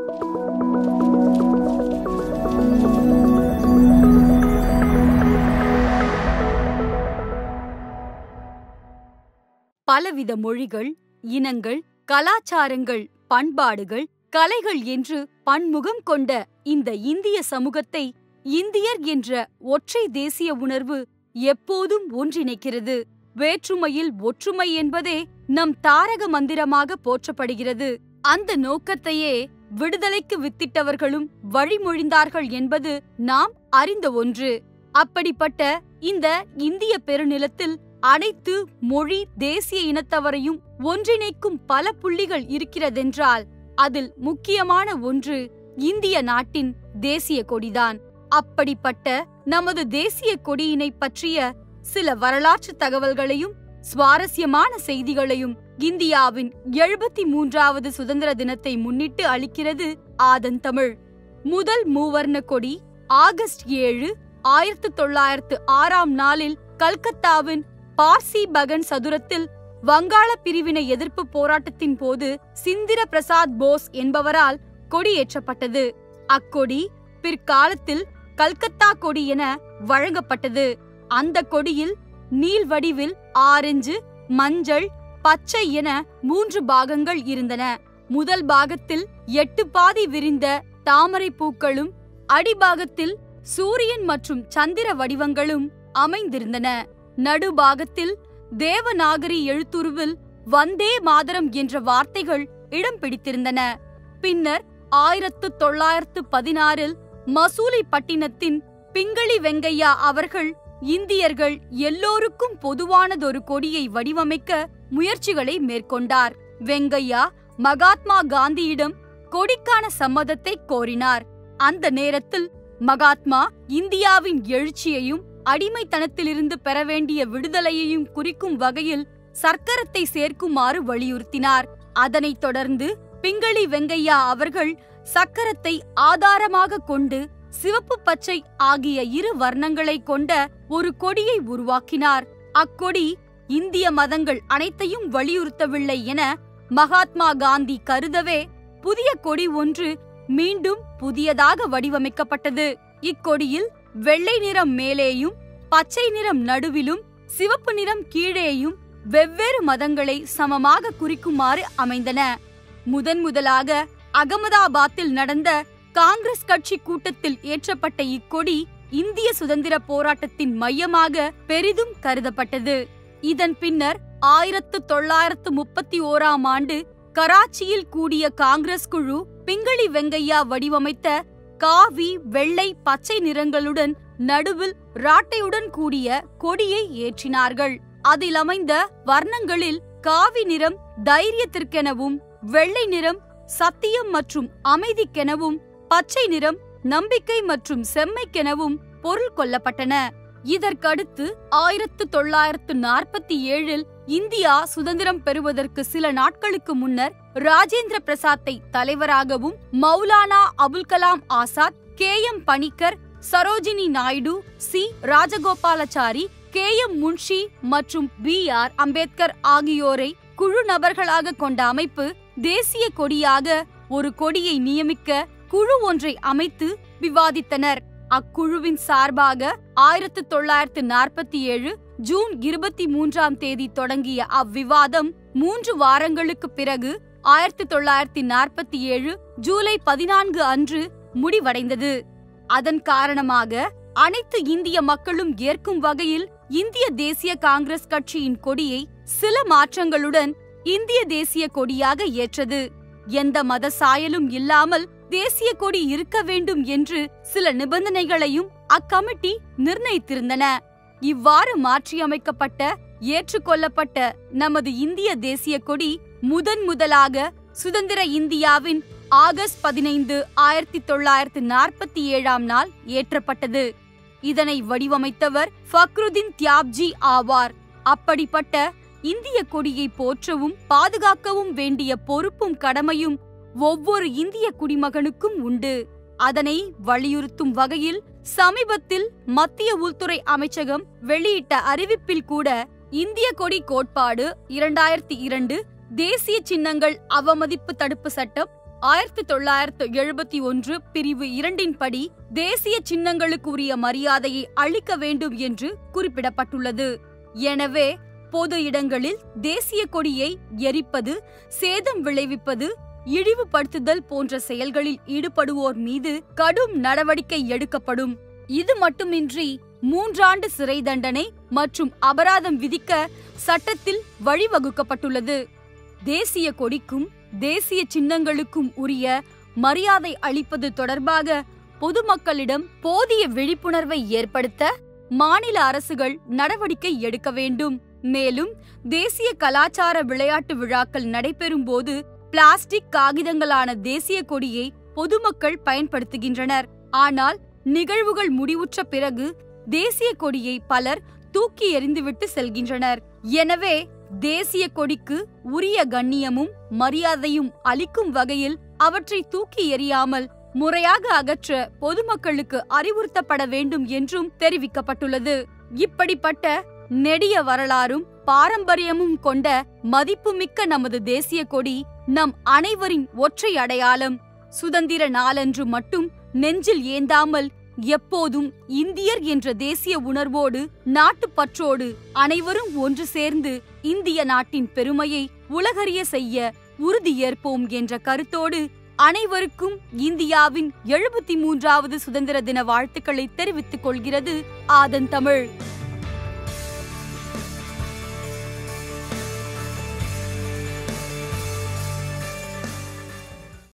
பலவித மொழிகள், இனங்கள், கலாச்சாரங்கள், பண்பாடுகள், கலைகள் என்று பன்முகம் கொண்ட இந்த இந்திய சமூகத்தை இந்தியர் என்ற ஒற்றை தேசிய உணர்வு எப்போதும் ஒன்றிணைக்கிறது. வேற்றுமையில் ஒற்றுமை என்பதே நம் தாரக மந்திரமாக போற்றப்படுகிறது. அந்த நோக்கத்தையே விடுதலைக்கு வித்திட்டவர்களும் வழிமொழிந்தார்கள் என்பது நாம் அறிந்த ஒன்று. அப்படிப்பட்ட இந்த இந்திய பெருநிலத்தில் அனைத்து மொழி, தேசிய இனத்தவரையும் ஒன்றிணைக்கும் பல புள்ளிகள் இருக்கிறதென்றால் அதில் முக்கியமான ஒன்று இந்திய நாட்டின் தேசிய கொடிதான். அப்படிப்பட்ட நமது தேசிய கொடியினை பற்றிய சில வரலாற்று தகவல்களையும் சுவாரஸ்யமான செய்திகளையும் இந்தியாவின் 73வது சுதந்திர தினத்தை முன்னிட்டு அளிக்கிறது ஆதன் தமிழ். முதல் மூவர்ண கொடி ஆகஸ்ட் 7, 1906ஆம் நாளில் கல்கத்தாவின் பார்சி பகன் சதுரத்தில் வங்காள பிரிவினை எதிர்ப்பு போராட்டத்தின் போது சிந்திர பிரசாத் போஸ் என்பவரால் கொடியேற்றப்பட்டது. அக்கொடி பிற்காலத்தில் கல்கத்தா கொடி என வழங்கப்பட்டது. அந்த கொடியில் நீள் வடிவில் ஆரஞ்சு, மஞ்சள், பச்சை என 3 பாகங்கள் இருந்தன. முதல் பாகத்தில் 8 பாதி விரிந்த தாமரை பூக்களும் அடிபாகத்தில் சூரியன் மற்றும் சந்திர வடிவங்களும் அமைந்திருந்தன. நடுபாகத்தில் தேவநாகரி எழுத்துருவில் வந்தே மாதரம் என்ற வார்த்தைகள் இடம் பிடித்திருந்தன. பின்னர் 1916இல் மசூலிப்பட்டினத்தின் பிங்களி வெங்கையா அவர்கள் இந்தியர்கள் எல்லோருக்கும் பொதுவானதொரு கொடியை வடிவமைக்க முயற்சிகளை மேற்கொண்டார். வெங்கையா மகாத்மா காந்தியிடம் கொடிக்கான சம்மதத்தை கோரினார். அந்த நேரத்தில் மகாத்மா இந்தியாவின் எழுச்சியையும் அடிமைத்தனத்திலிருந்து பெற வேண்டிய விடுதலையையும் குறிக்கும் வகையில் சர்க்கரத்தை சேர்க்குமாறு வலியுறுத்தினார். அதனைத் தொடர்ந்து பிங்களி வெங்கையா அவர்கள் சக்கரத்தை ஆதாரமாக கொண்டு சிவப்பு, பச்சை ஆகிய 2 வர்ணங்களை கொண்ட ஒரு கொடியை உருவாக்கினார். அக்கொடி இந்திய மதங்கள் அனைத்தையும் வலியுறுத்தவில்லை என மகாத்மா காந்தி கருதவே புதிய கொடி ஒன்று மீண்டும் புதியதாக வடிவமைக்கப்பட்டது. இக்கொடியில் வெள்ளை நிறம் மேலேயும், பச்சை நிறம் நடுவிலும், சிவப்பு நிறம் கீழேயும் வெவ்வேறு மதங்களை சமமாக குறிக்குமாறு அமைந்தன. முதலாக அகமதாபாத்தில் நடந்த காங்கிரஸ் கட்சி கூட்டத்தில் ஏற்றப்பட்ட இக்கொடி இந்திய சுதந்திர போராட்டத்தின் மையமாக பெரிதும் கருதப்பட்டது. இதன் பின்னர் 1931ஆம் ஆண்டு கராச்சியில் கூடிய காங்கிரஸ் குழு பிங்களி வெங்கையா வடிவமைத்த காவி, வெள்ளை, பச்சை நிறங்களுடன் நடுவில் ராட்டையுடன் கூடிய கொடியை ஏற்றினார்கள். அதில் அமைந்த வர்ணங்களில் காவி நிறம் தைரியத்திற்கெனவும், வெள்ளை நிறம் சத்தியம் மற்றும் அமைதிக்கெனவும், பச்சை நிறம் நம்பிக்கை மற்றும் செம்மைக்கெனவும் பொருள் கொள்ளப்பட்டன. இதற்கடுத்து 1947இல் இந்தியா சுதந்திரம் பெறுவதற்கு சில நாட்களுக்கு முன்னர் ராஜேந்திர பிரசாத்தை தலைவராகவும், Maulana Abul Kalam Azad, KM Panicker, Sarojini Naidu, C Rajagopalachari, KM Munshi மற்றும் BR அம்பேத்கர் ஆகியோரை குழு நபர்களாக கொண்ட அமைப்பு தேசிய கொடியாக ஒரு கொடியை நியமிக்க குழு ஒன்றை அமைத்து விவாதித்தனர். அக்குழுவின் சார்பாக 1947 ஜூன் 23ஆம் தேதி தொடங்கிய அவ்விவாதம் 3 வாரங்களுக்கு பிறகு 1947 ஜூலை 14 அன்று முடிவடைந்தது. அதன் காரணமாக அனைத்து இந்திய மக்களும் ஏற்கும் வகையில் இந்திய தேசிய காங்கிரஸ் கட்சியின் கொடியை சில மாற்றங்களுடன் இந்திய தேசிய கொடியாக ஏற்றது. எந்த மத சாயலும் இல்லாமல் தேசிய கொடி இருக்க வேண்டும் என்று சில நிபந்தனைகளையும் அக்கமிட்டி நிர்ணயித்திருந்தன. இவ்வாறு மாற்றியமைக்கப்பட்ட, ஏற்றுக்கொள்ளப்பட்ட நமது இந்திய தேசிய கொடி முதலாக சுதந்திர இந்தியாவின் ஆகஸ்ட் 15, 1947ஆம் நாள் ஏற்றப்பட்டது. இதனை வடிவமைத்தவர் ஃபக்ருதீன் தியாப்ஜி ஆவார். அப்படிப்பட்ட இந்திய கொடியை போற்றவும் பாதுகாக்கவும் வேண்டிய பொறுப்பும் கடமையும் ஒவ்வொரு இந்திய குடிமகனுக்கும் உண்டு. அதனை வலியுறுத்தும் வகையில் சமீபத்தில் மத்திய உள்துறை அமைச்சகம் வெளியிட்ட அறிவிப்பில் கூட இந்திய கொடி கோட்பாடு 2002, தேசிய சின்னங்கள் அவமதிப்பு தடுப்பு சட்டம் 1971 பிரிவு 2 படி தேசிய சின்னங்களுக்கு உரிய மரியாதையை அளிக்க வேண்டும் என்று குறிப்பிடப்பட்டுள்ளது. எனவே பொது இடங்களில் தேசிய கொடியை எரிப்பது, சேதம் விளைவிப்பது, இழிவுபடுத்துதல் போன்ற செயல்களில் ஈடுபடுவோர் மீது கடும் நடவடிக்கை எடுக்கப்படும். இது மட்டுமின்றி 3 ஆண்டு சிறை தண்டனை மற்றும் அபராதம் விதிக்க சட்டத்தில் வழிவகுக்கப்பட்டுள்ளது. தேசிய கொடிக்கும் தேசிய சின்னங்களுக்கும் உரிய மரியாதை அளிப்பது தொடர்பாக பொதுமக்களிடம் போதிய விழிப்புணர்வை ஏற்படுத்த மாநில அரசுகள் நடவடிக்கை எடுக்க வேண்டும். மேலும் தேசிய கலாச்சார விளையாட்டு விழாக்கள் நடைபெறும் போது பிளாஸ்டிக் காகிதங்களான தேசிய கொடியை பொதுமக்கள் பயன்படுத்துகின்றனர். ஆனால் நிகழ்வுகள் முடிவுற்ற பிறகு தேசிய கொடியை பலர் தூக்கி எறிந்துவிட்டு செல்கின்றனர். எனவே தேசிய கொடிக்கு உரிய கண்ணியமும் மரியாதையும் அளிக்கும் வகையில் அவற்றை தூக்கி எறியாமல் முறையாக அகற்ற பொதுமக்களுக்கு அறிவுறுத்தப்பட வேண்டும் என்றும் தெரிவிக்கப்பட்டுள்ளது. இப்படிப்பட்ட நெடிய வரலாறும் பாரம்பரியமும் கொண்ட மதிப்புமிக்க நமது தேசிய கொடி நம் அனைவரின் ஒற்றை அடையாளம். சுதந்திர நாளன்று மட்டும் நெஞ்சில் ஏந்தாமல் எப்போதும் இந்தியர் என்ற தேசிய உணர்வோடு நாட்டுப்பற்றோடு அனைவரும் ஒன்று சேர்ந்து இந்திய நாட்டின் பெருமையை உலகறிய செய்ய உறுதியேற்போம் என்ற கருத்தோடு அனைவருக்கும் இந்தியாவின் 73வது சுதந்திர தின வாழ்த்துக்களை தெரிவித்துக் கொள்கிறது ஆதன் தமிழ்.